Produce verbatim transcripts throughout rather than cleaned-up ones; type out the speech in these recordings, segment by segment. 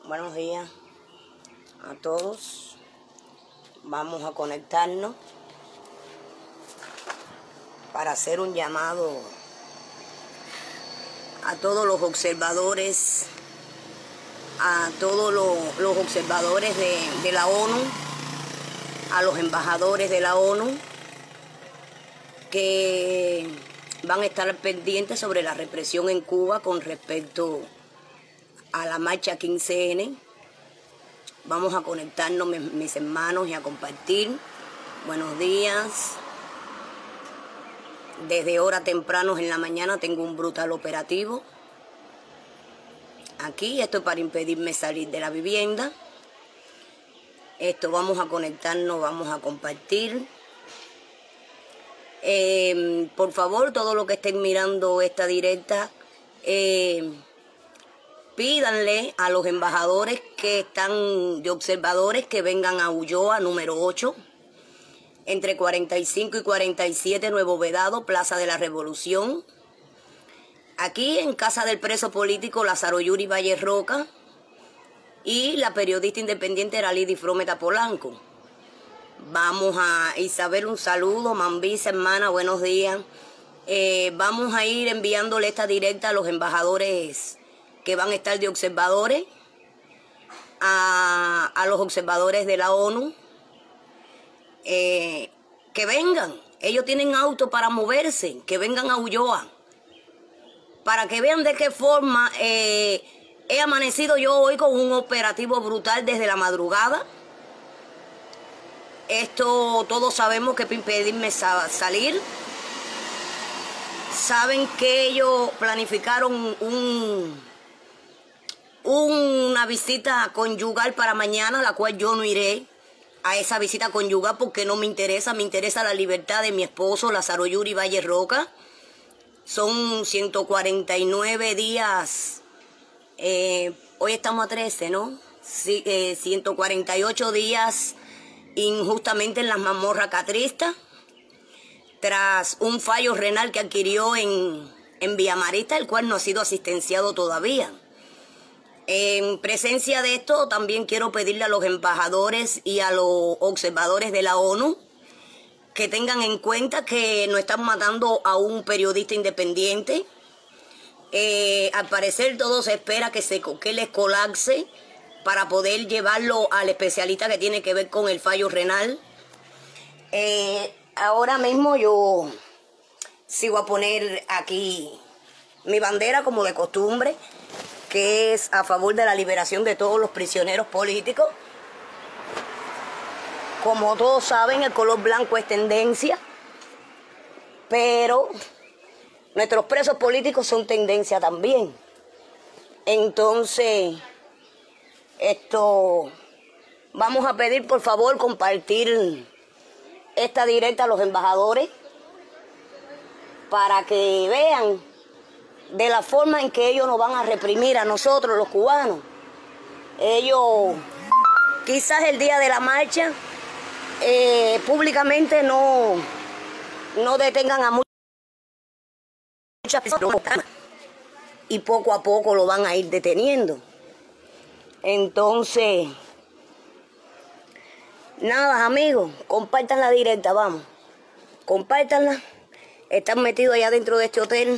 Buenos días a todos. Vamos a conectarnos para hacer un llamado a todos los observadores, a todos los, los observadores de, de la ONU, a los embajadores de la ONU, que van a estar pendientes sobre la represión en Cuba con respecto a la marcha quince ene. Vamos a conectarnos, mis, mis hermanos, y a compartir. Buenos días. Desde horas tempranos en la mañana tengo un brutal operativo aquí. Esto es para impedirme salir de la vivienda. Esto, vamos a conectarnos, vamos a compartir. Eh, por favor, todos los que estén mirando esta directa, eh, pídanle a los embajadores que están de observadores que vengan a Ulloa, número ocho, entre cuarenta y cinco y cuarenta y siete, Nuevo Vedado, Plaza de la Revolución. Aquí en casa del preso político Lázaro Yuri Valle Roca y la periodista independiente Eralidi Frometa Polanco. Vamos a Isabel, un saludo. Mambisa, hermana, buenos días. Eh, vamos a ir enviándole esta directa a los embajadores que van a estar de observadores, a, a los observadores de la ONU, eh, que vengan. Ellos tienen auto para moverse, que vengan a Ulloa, para que vean de qué forma eh, he amanecido yo hoy con un operativo brutal desde la madrugada. Esto todos sabemos que para impedirme salir. Saben que ellos planificaron un, una visita conyugal para mañana, la cual yo no iré a esa visita conyugal porque no me interesa. Me interesa la libertad de mi esposo, Lázaro Yuri Valle Roca. Son ciento cuarenta y nueve días. Eh, hoy estamos a trece, ¿no? Sí, eh, ciento cuarenta y ocho días injustamente en las mazmorras catristas, tras un fallo renal que adquirió en, en Villamarista, el cual no ha sido asistenciado todavía. En presencia de esto, también quiero pedirle a los embajadores y a los observadores de la ONU que tengan en cuenta que no están matando a un periodista independiente. Eh, al parecer todo se espera que, se, que les colapse para poder llevarlo al especialista que tiene que ver con el fallo renal. Eh, ahora mismo yo sigo a poner aquí mi bandera como de costumbre, que es a favor de la liberación de todos los prisioneros políticos. Como todos saben, el color blanco es tendencia, pero nuestros presos políticos son tendencia también. Entonces, esto, vamos a pedir por favor compartir esta directa a los embajadores para que vean de la forma en que ellos nos van a reprimir a nosotros los cubanos. Ellos quizás el día de la marcha eh, públicamente no, no detengan a muchas personas y poco a poco lo van a ir deteniendo. Entonces, nada, amigos, compartan la directa, vamos. Compártanla. Están metidos allá dentro de este hotel.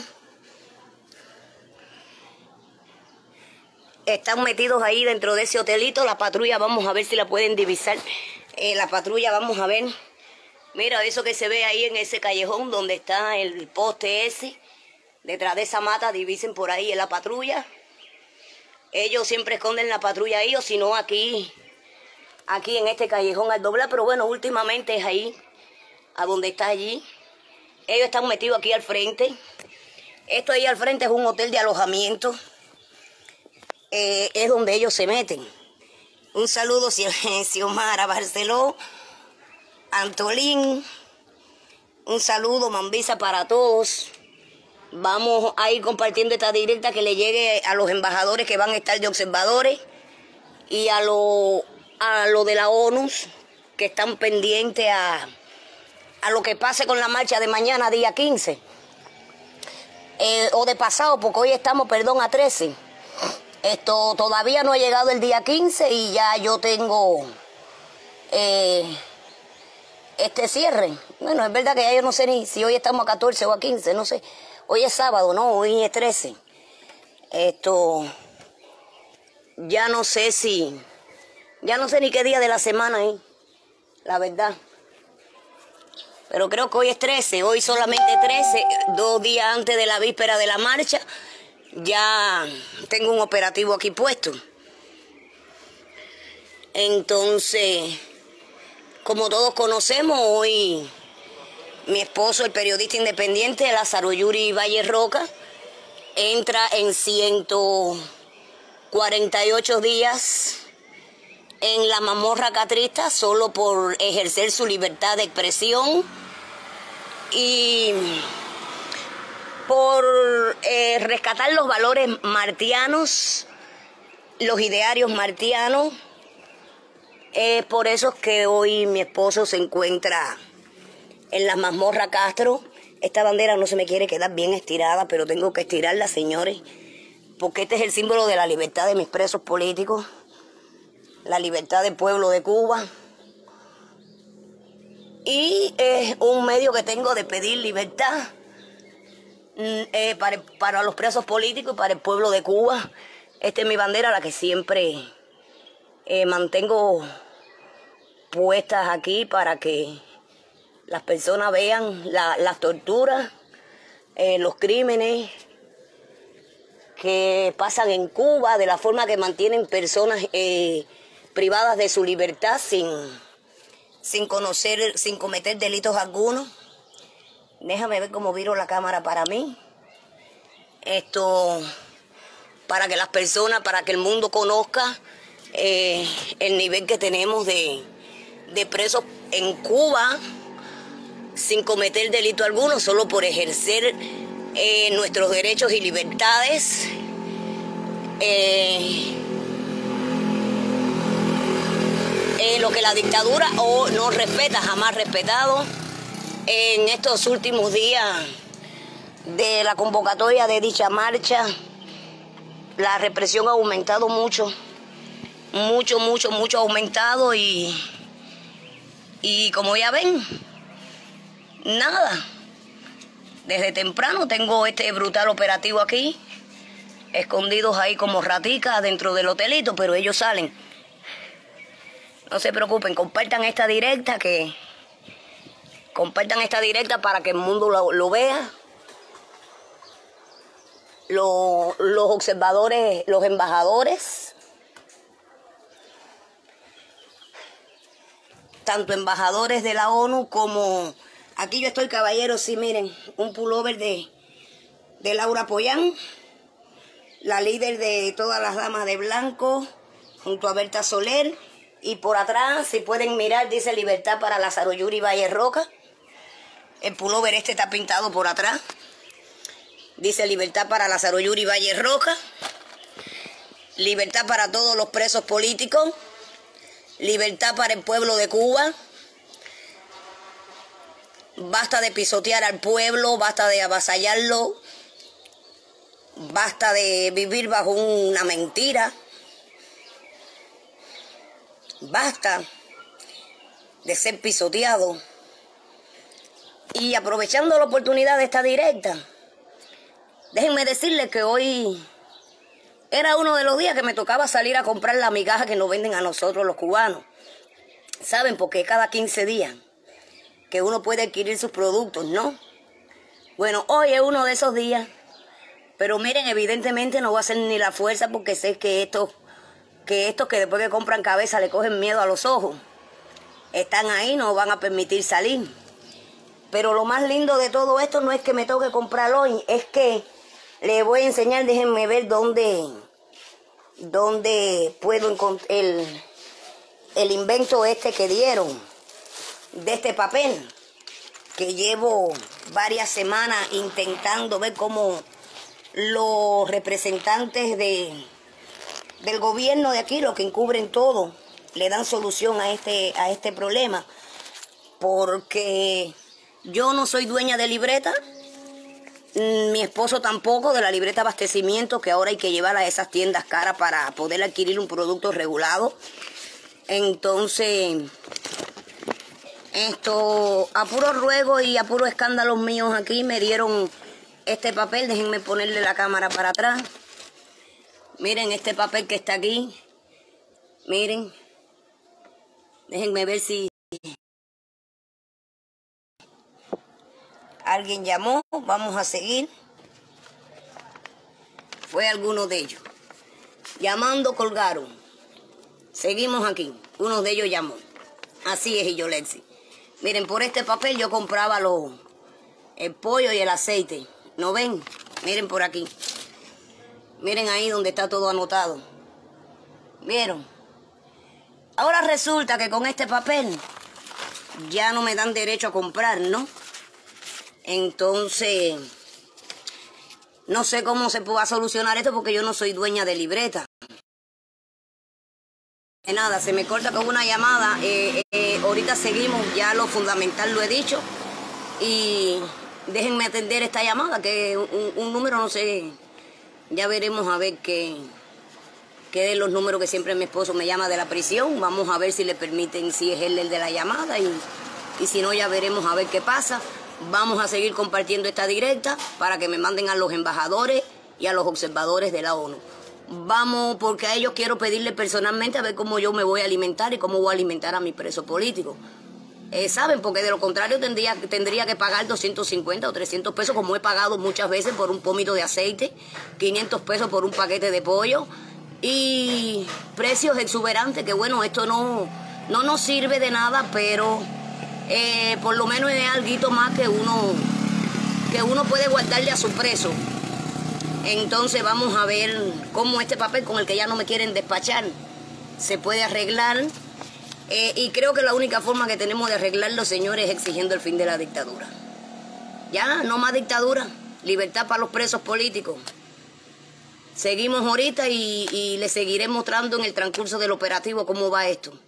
Están metidos ahí dentro de ese hotelito. La patrulla, vamos a ver si la pueden divisar. Eh, la patrulla, vamos a ver. Mira, eso que se ve ahí en ese callejón donde está el poste ese. Detrás de esa mata, divisen por ahí en la patrulla. Ellos siempre esconden la patrulla ahí, o si no aquí, aquí en este callejón al doblar, pero bueno, últimamente es ahí, a donde está allí. Ellos están metidos aquí al frente. Esto ahí al frente es un hotel de alojamiento. Eh, es donde ellos se meten. Un saludo, Xiomara Barceló, Antolín. Un saludo, Mambisa, para todos. Vamos a ir compartiendo esta directa que le llegue a los embajadores que van a estar de observadores y a lo, a lo de la ONU que están pendientes a, a lo que pase con la marcha de mañana, día quince. Eh, o de pasado, porque hoy estamos, perdón, a trece. Esto todavía no ha llegado el día quince y ya yo tengo eh, este cierre. Bueno, es verdad que ya yo no sé ni si hoy estamos a catorce o a quince, no sé. Hoy es sábado, no, hoy es trece. Esto, ya no sé si, ya no sé ni qué día de la semana es, la verdad. Pero creo que hoy es trece, hoy solamente trece, dos días antes de la víspera de la marcha. Ya tengo un operativo aquí puesto. Entonces, como todos conocemos, hoy mi esposo, el periodista independiente Lázaro Yuri Valle Roca, entra en ciento cuarenta y ocho días en la mazmorra catrista solo por ejercer su libertad de expresión y por eh, rescatar los valores martianos, los idearios martianos. Es por eso que hoy mi esposo se encuentra en la mazmorra Castro. Esta bandera no se me quiere quedar bien estirada, pero tengo que estirarla, señores, porque este es el símbolo de la libertad de mis presos políticos, la libertad del pueblo de Cuba. Y es un medio que tengo de pedir libertad Eh, para, para los presos políticos y para el pueblo de Cuba. Esta es mi bandera, la que siempre eh, mantengo puestas aquí para que las personas vean la, las torturas, eh, los crímenes que pasan en Cuba, de la forma que mantienen personas eh, privadas de su libertad sin, sin conocer, sin cometer delitos algunos. Déjame ver cómo viro la cámara para mí. Esto, para que las personas, para que el mundo conozca eh, el nivel que tenemos de, de presos en Cuba sin cometer delito alguno, solo por ejercer eh, nuestros derechos y libertades. Eh, eh, lo que la dictadura o no respeta, jamás respetado. En estos últimos días de la convocatoria de dicha marcha, la represión ha aumentado mucho, mucho, mucho, mucho ha aumentado y, y como ya ven, nada. Desde temprano tengo este brutal operativo aquí, escondidos ahí como raticas dentro del hotelito, pero ellos salen. No se preocupen, compartan esta directa que... Compartan esta directa para que el mundo lo, lo vea. Lo, los observadores, los embajadores, tanto embajadores de la ONU como... Aquí yo estoy, caballeros, sí, miren, un pullover de, de Laura Pollán, la líder de todas las damas de blanco, junto a Berta Soler. Y por atrás, si pueden mirar, dice Libertad para Lázaro Yuri Valle Roca. El pullover este está pintado por atrás. Dice Libertad para Lázaro Yuri Valle Roca. Libertad para todos los presos políticos. Libertad para el pueblo de Cuba. Basta de pisotear al pueblo, basta de avasallarlo. Basta de vivir bajo una mentira. Basta de ser pisoteado. Y aprovechando la oportunidad de esta directa, déjenme decirles que hoy era uno de los días que me tocaba salir a comprar la migaja que nos venden a nosotros los cubanos. ¿Saben? Porque cada quince días que uno puede adquirir sus productos, ¿no? Bueno, hoy es uno de esos días, pero miren, evidentemente no voy a hacer ni la fuerza porque sé que estos que, estos que después que compran cabeza le cogen miedo a los ojos, están ahí, no van a permitir salir. Pero lo más lindo de todo esto no es que me toque comprar hoy, es que les voy a enseñar, déjenme ver dónde, dónde puedo encontrar el, el invento este que dieron, de este papel, que llevo varias semanas intentando ver cómo los representantes de, del gobierno de aquí, los que encubren todo, le dan solución a este, a este problema, porque... Yo no soy dueña de libreta, Mi esposo tampoco, de la libreta de abastecimiento, que ahora hay que llevarla a esas tiendas caras para poder adquirir un producto regulado. Entonces, esto, a puro ruego y a puro escándalos míos aquí, me dieron este papel. Déjenme ponerle la cámara para atrás. Miren este papel que está aquí. Miren. Déjenme ver si alguien llamó. Vamos a seguir. Fue alguno de ellos. Llamando, colgaron. Seguimos aquí. Uno de ellos llamó. Así es, y yo, Lexi. Miren, por este papel yo compraba los, el pollo y el aceite. ¿No ven? Miren por aquí. Miren ahí donde está todo anotado. ¿Vieron? Ahora resulta que con este papel ya no me dan derecho a comprar, ¿no? Entonces, no sé cómo se pueda solucionar esto porque yo no soy dueña de libreta. Nada, se me corta con una llamada. Eh, eh, ahorita seguimos, ya lo fundamental lo he dicho. Y déjenme atender esta llamada, que un, un número, no sé, ya veremos a ver qué, qué de los números que siempre mi esposo me llama de la prisión. Vamos a ver si le permiten, si es él el de la llamada, y, y si no, ya veremos a ver qué pasa. Vamos a seguir compartiendo esta directa para que me manden a los embajadores y a los observadores de la ONU. Vamos, porque a ellos quiero pedirle personalmente a ver cómo yo me voy a alimentar y cómo voy a alimentar a mis presos políticos. Eh, ¿Saben? Porque de lo contrario tendría, tendría que pagar doscientos cincuenta o trescientos pesos, como he pagado muchas veces por un pomito de aceite, quinientos pesos por un paquete de pollo, y precios exuberantes, que bueno, esto no, no nos sirve de nada, pero eh, por lo menos es algo más que uno, que uno puede guardarle a su preso. Entonces vamos a ver cómo este papel con el que ya no me quieren despachar se puede arreglar. Eh, y creo que la única forma que tenemos de arreglarlo, señores, es exigiendo el fin de la dictadura. Ya, no más dictadura. Libertad para los presos políticos. Seguimos ahorita y, y les seguiré mostrando en el transcurso del operativo cómo va esto.